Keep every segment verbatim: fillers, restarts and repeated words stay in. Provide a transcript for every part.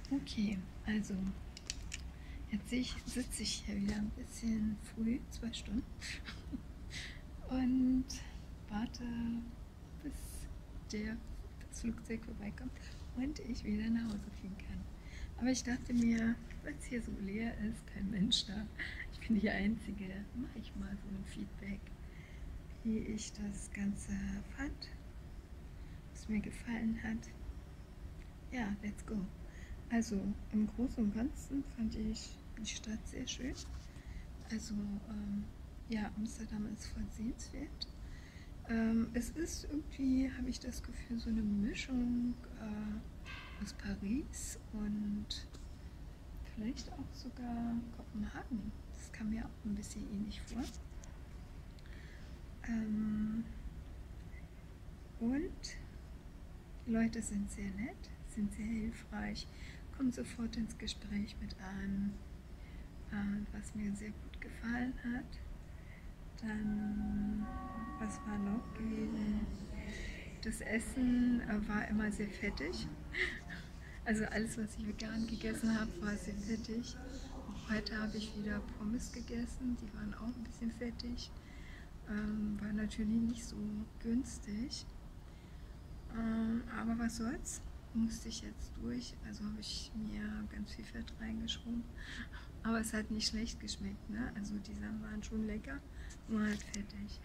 Okay, also jetzt ich, sitze ich hier wieder ein bisschen früh, zwei Stunden, und warte, bis der, das Flugzeug vorbeikommt und ich wieder nach Hause fliegen kann. Aber ich dachte mir, weil es hier so leer ist, kein Mensch da, ich bin die Einzige, mache ich mal so ein Feedback, wie ich das Ganze fand, was mir gefallen hat. Ja, let's go. Also im Großen und Ganzen fand ich die Stadt sehr schön. Also ähm, ja, Amsterdam ist voll sehenswert. Ähm, es ist irgendwie, habe ich das Gefühl, so eine Mischung äh, aus Paris und vielleicht auch sogar Kopenhagen. Das kam mir auch ein bisschen ähnlich vor. Ähm, und die Leute sind sehr nett, sind sehr hilfreich, kommen sofort ins Gespräch mit einem, äh, was mir sehr gut gefallen hat. Dann, was war noch gewesen? Das Essen äh, war immer sehr fettig. Also alles, was ich vegan gegessen habe, war sehr fettig. Auch heute habe ich wieder Pommes gegessen, die waren auch ein bisschen fettig. Ähm, war natürlich nicht so günstig. Ähm, aber was soll's? Musste ich jetzt durch. Also habe ich mir ganz viel Fett reingeschoben. Aber es hat nicht schlecht geschmeckt, ne? Also die Sachen waren schon lecker, nur halt fettig.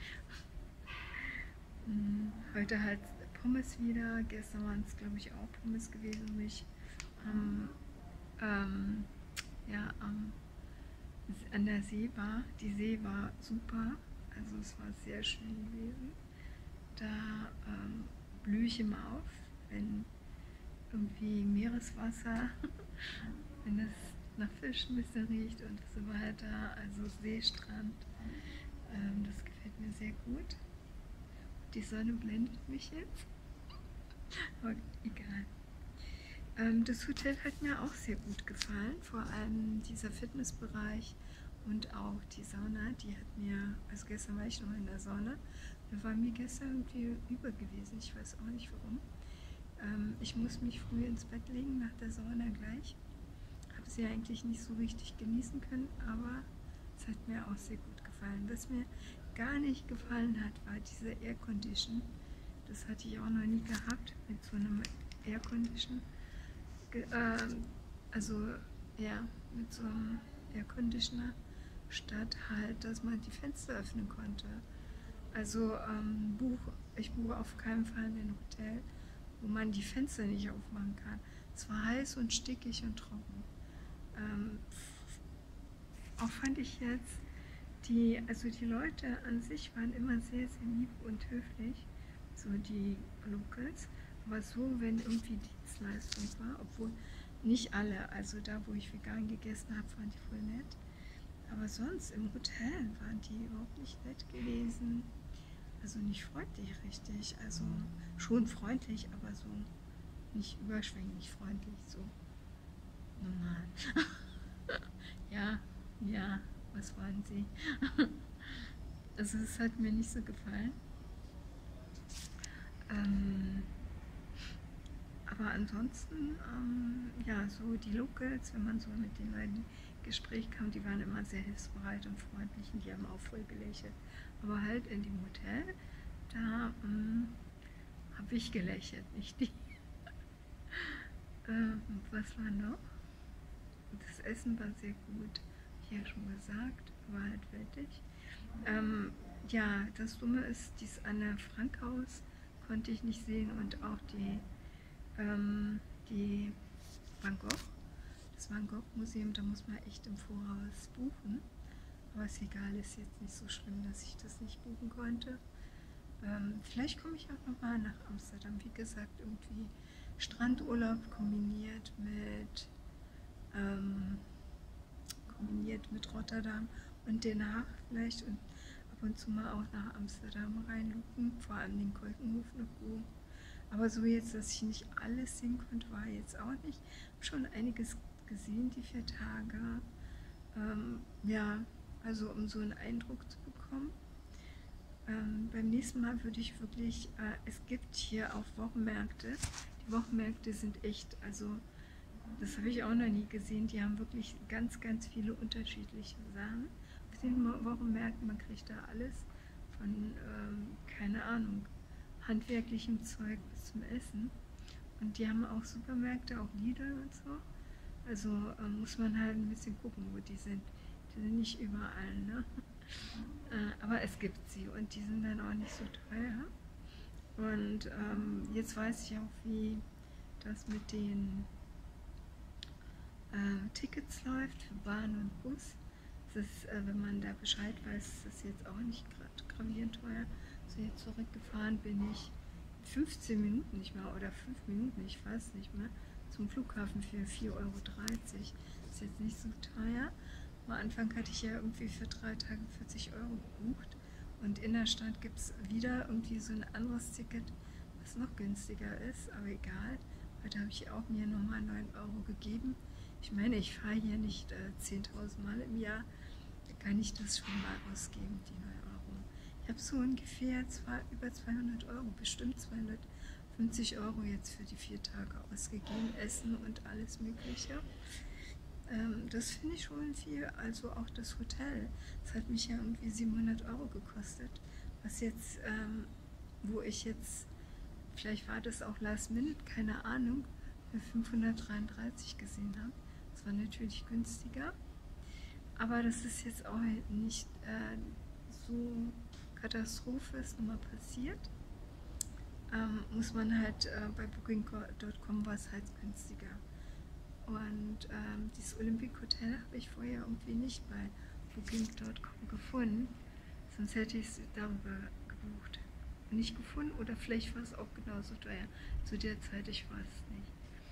Heute halt Pommes wieder. Gestern waren es, glaube ich, auch Pommes gewesen, wo ich am, ähm, ja, am, an der See war. Die See war super, also es war sehr schön gewesen. Da ähm, blühe ich immer auf, wenn irgendwie Meereswasser, wenn es nach Fisch ein bisschen riecht und so weiter. Also Seestrand, ähm, das gefällt mir sehr gut. Die Sonne blendet mich jetzt, aber egal. Ähm, das Hotel hat mir auch sehr gut gefallen, vor allem dieser Fitnessbereich und auch die Sauna, die hat mir, also gestern war ich noch in der Sauna, da war mir gestern irgendwie über gewesen, ich weiß auch nicht warum. Ähm, ich muss mich früh ins Bett legen nach der Sauna gleich. Habe sie eigentlich nicht so richtig genießen können, aber es hat mir auch sehr gut gefallen. Was mir gar nicht gefallen hat, war diese Aircondition. Das hatte ich auch noch nie gehabt mit so einem Aircondition. Ähm, also ja, mit so einem Airconditioner, statt halt, dass man die Fenster öffnen konnte. Also ähm, buch, ich buche auf keinen Fall ein Hotel, wo man die Fenster nicht aufmachen kann. Es war heiß und stickig und trocken. Ähm, auch fand ich jetzt, die, also die Leute an sich waren immer sehr, sehr lieb und höflich, so die Locals. Aber so, wenn irgendwie Dienstleistung war, obwohl nicht alle, also da, wo ich vegan gegessen habe, waren die voll nett. Aber sonst im Hotel waren die überhaupt nicht nett gewesen. Also nicht freundlich richtig. Also schon freundlich, aber so nicht überschwänglich freundlich, so normal. Ja, ja, was waren sie? Also es hat mir nicht so gefallen. Ähm, aber ansonsten, ähm, ja, so die Locals, wenn man so mit den Leuten in Gespräch kam, die waren immer sehr hilfsbereit und freundlich und die haben auch voll gelächelt. Aber halt in dem Hotel, da ähm, habe ich gelächelt, nicht die. ähm, was war noch? Das Essen war sehr gut, wie ja schon gesagt, war halt fertig. Ähm, ja, das Dumme ist, dieses Anne Frank Haus konnte ich nicht sehen und auch die, ähm, die Van Gogh, das Van Gogh Museum, da muss man echt im Voraus buchen. Aber ist egal, ist jetzt nicht so schlimm, dass ich das nicht buchen konnte. Ähm, vielleicht komme ich auch nochmal nach Amsterdam. Wie gesagt, irgendwie Strandurlaub kombiniert mit ähm, kombiniert mit Rotterdam und Den Haag vielleicht und ab und zu mal auch nach Amsterdam reinlucken, vor allem den Keukenhof noch oben. Aber so jetzt, dass ich nicht alles sehen konnte, war jetzt auch nicht. Ich habe schon einiges gesehen, die vier Tage. Ähm, ja, also um so einen Eindruck zu bekommen. Ähm, beim nächsten Mal würde ich wirklich, äh, es gibt hier auch Wochenmärkte. Die Wochenmärkte sind echt, also Das habe ich auch noch nie gesehen. Die haben wirklich ganz, ganz viele unterschiedliche Sachen. Auf den Wochenmärkten, man kriegt da alles von, ähm, keine Ahnung, handwerklichem Zeug bis zum Essen. Und die haben auch Supermärkte, auch Lidl und so. Also ähm, muss man halt ein bisschen gucken, wo die sind. Die sind nicht überall, ne? Äh, aber es gibt sie und die sind dann auch nicht so teuer. Und ähm, jetzt weiß ich auch, wie das mit den äh, Tickets läuft für Bahn und Bus. Das ist, äh, wenn man da Bescheid weiß, ist das jetzt auch nicht gerade gravierend teuer. So, jetzt zurückgefahren bin ich fünfzehn Minuten nicht mehr oder fünf Minuten, ich weiß nicht mehr, zum Flughafen für vier Euro dreißig. Ist jetzt nicht so teuer. Am Anfang hatte ich ja irgendwie für drei Tage vierzig Euro gebucht. Und in der Stadt gibt es wieder irgendwie so ein anderes Ticket, was noch günstiger ist, aber egal. Heute habe ich auch mir nochmal neun Euro gegeben. Ich meine, ich fahre hier nicht äh, zehntausend Mal im Jahr, da kann ich das schon mal ausgeben, die neun Euro. Ich habe so ungefähr zwei, über zweihundert Euro, bestimmt zweihundertfünfzig Euro jetzt für die vier Tage ausgegeben, Essen und alles Mögliche. Ähm, das finde ich schon viel, also auch das Hotel. Das hat mich ja irgendwie siebenhundert Euro gekostet, was jetzt, ähm, wo ich jetzt, vielleicht war das auch Last Minute, keine Ahnung, für fünfhundertdreiunddreißig gesehen habe. Das war natürlich günstiger, aber das ist jetzt auch nicht äh, so Katastrophe, ist nochmal passiert. Ähm, muss man halt, äh, bei Booking Punkt com war es halt günstiger. Und ähm, dieses Olympic Hotel habe ich vorher irgendwie nicht bei Booking Punkt com gefunden, sonst hätte ich es darüber gebucht. Nicht gefunden oder vielleicht war es auch genauso teuer. Zu der Zeit, ich weiß es nicht.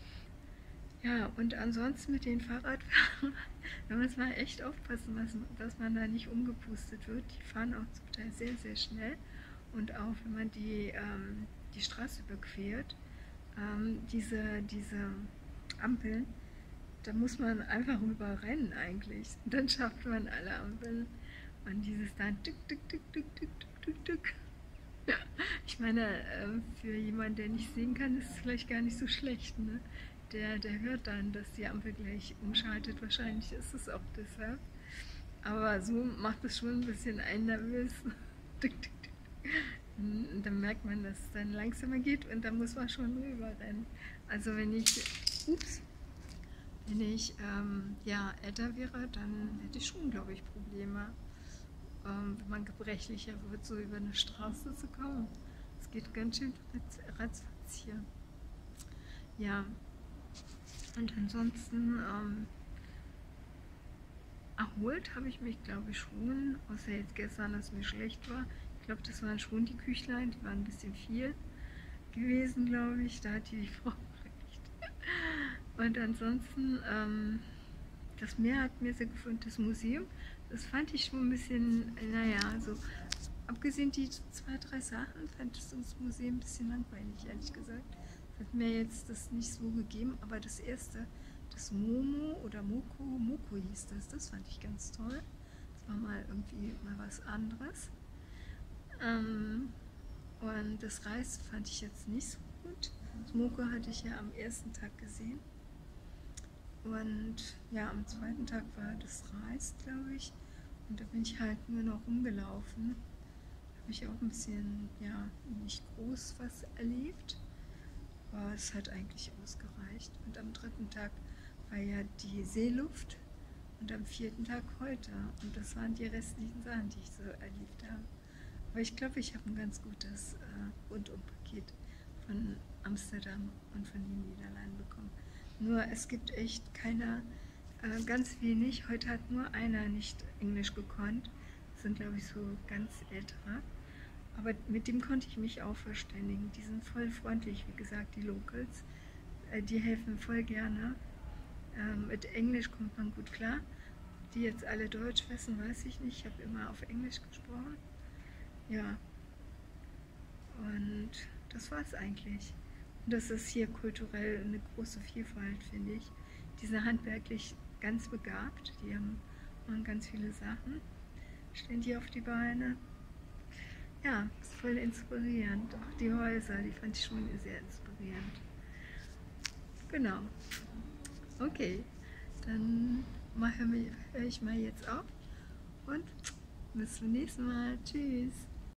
Ja, und ansonsten mit den Fahrradfahrern, da muss man echt aufpassen, dass, dass man da nicht umgepustet wird. Die fahren auch zum Teil sehr, sehr schnell. Und auch wenn man die, ähm, die Straße überquert, ähm, diese, diese Ampeln, da muss man einfach überrennen eigentlich. Und dann schafft man alle Ampeln. Und dieses dann tick, tick, tick, tick, tick, tick, tick, tick. Ich meine, äh, für jemanden, der nicht sehen kann, ist es vielleicht gar nicht so schlecht, ne? Der, der hört dann, dass die Ampel gleich umschaltet. Wahrscheinlich ist es auch deshalb. Aber so macht es schon ein bisschen einen nervös. Tick, tick, tick. Und dann merkt man, dass es dann langsamer geht und dann muss man schon rüberrennen. Also wenn ich, ups, wenn ich ähm, ja, älter wäre, dann hätte ich schon, glaube ich, Probleme, ähm, wenn man gebrechlicher wird, so über eine Straße zu kommen. Es geht ganz schön ratzfatz hier. Ja, und ansonsten ähm, erholt habe ich mich, glaube ich, schon, außer jetzt gestern, dass mir schlecht war. Ich glaube, das waren schon die Küchlein, die waren ein bisschen viel gewesen, glaube ich. Da hat die Frau recht. Und ansonsten, ähm, das Meer hat mir sehr gefallen, das Museum, das fand ich schon ein bisschen, naja, also abgesehen die zwei, drei Sachen, fand ich das Museum ein bisschen langweilig, ehrlich gesagt. Das hat mir jetzt das nicht so gegeben, aber das erste, das Momo oder Moko, Moko hieß das, das fand ich ganz toll. Das war mal irgendwie mal was anderes. Ähm, und das Reis fand ich jetzt nicht so gut. Das Moko hatte ich ja am ersten Tag gesehen. Und ja, am zweiten Tag war das Reis, glaube ich. Und da bin ich halt nur noch rumgelaufen. Da habe ich auch ein bisschen, ja, nicht groß was erlebt. Aber es hat eigentlich ausgereicht. Und am dritten Tag war ja die Seeluft. Und am vierten Tag heute. Und das waren die restlichen Sachen, die ich so erlebt habe. Aber ich glaube, ich habe ein ganz gutes äh, Rundumpaket von Amsterdam und von den Niederlanden bekommen. Nur es gibt echt keine, äh, ganz wenig. Heute hat nur einer nicht Englisch gekonnt. Das sind, glaube ich, so ganz ältere. Aber mit dem konnte ich mich auch verständigen. Die sind voll freundlich, wie gesagt, die Locals. Äh, die helfen voll gerne. Ähm, mit Englisch kommt man gut klar. Die jetzt alle Deutsch wissen, weiß ich nicht. Ich habe immer auf Englisch gesprochen. Ja. Und das war es eigentlich. Und das ist hier kulturell eine große Vielfalt, finde ich. Die sind handwerklich ganz begabt. Die haben, machen ganz viele Sachen. Stehen die auf die Beine. Ja, ist voll inspirierend. Auch die Häuser, die fand ich schon sehr inspirierend. Genau. Okay, dann höre hör ich mal jetzt auf und bis zum nächsten Mal. Tschüss.